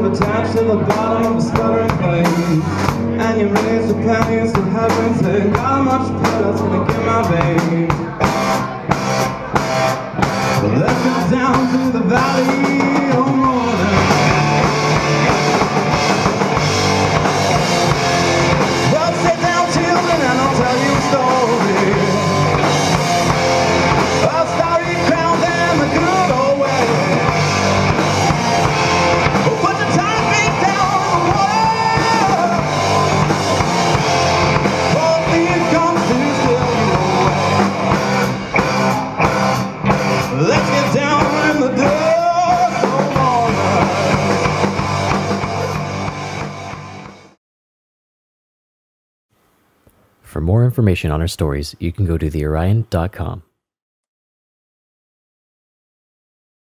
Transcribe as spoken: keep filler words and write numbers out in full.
attached to the bottom of a sputtering plane. And you raise the pennies to heaven, saying, how much blood that's gonna get my veins. Well, let's get down to the valley, oh morning. Well, sit down, children, and I'll tell you a story. A starry crown and the good old way. Well, put the time beat down on the water. Both these guns to steal you away. Let's get down in the dust, oh morning. For more information on our stories, you can go to the orion dot com.